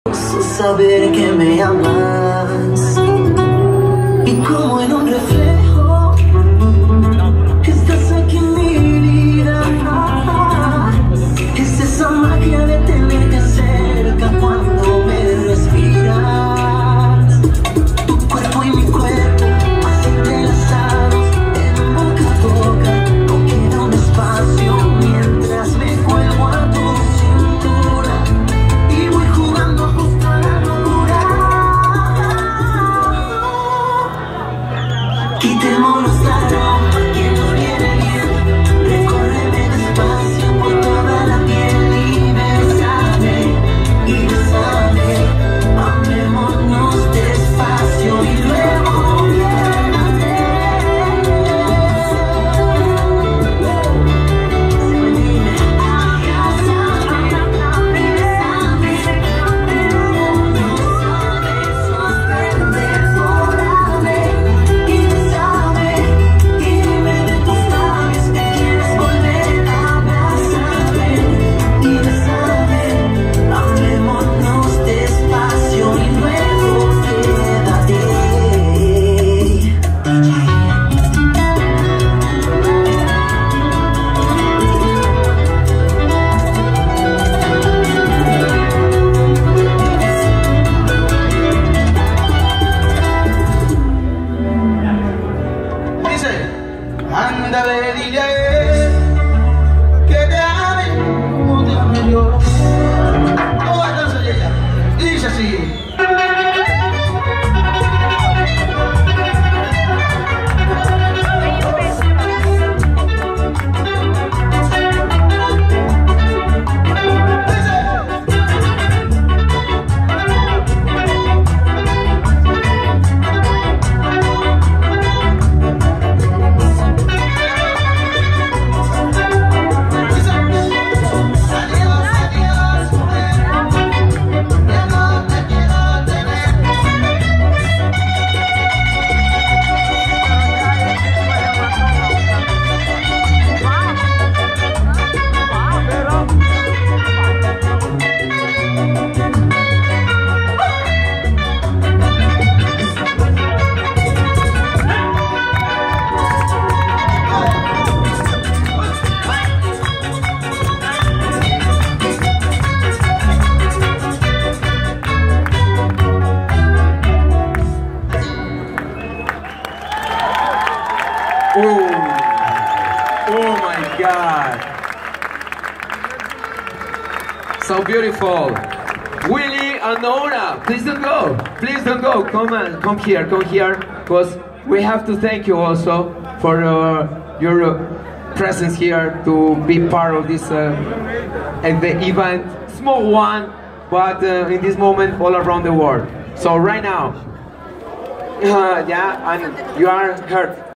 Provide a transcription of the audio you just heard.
Saber que me amas y como en un reflejo estás aquí en mi vida. Es esa magia de tenerte cerca cuando me respiras. Tu cuerpo y mi cuerpo así entrelazados en boca a boca. No queda un espacio mientras me cuelgo a tu cintura y voy jugando justo a la locura. Quitémonos la ropa que nos viene bien. Recórreme despacio por toda la piel y bésame, amémonos despacio y luego ándale, dile que te ame como te amo yo. Oh, entonces ella dice así. Oh my God! So beautiful. Willie and Nora, please don't go. Please don't go. Come on, come here, because we have to thank you also for your presence here to be part of this the event, small one, but in this moment all around the world. So right now, yeah, and you are heard.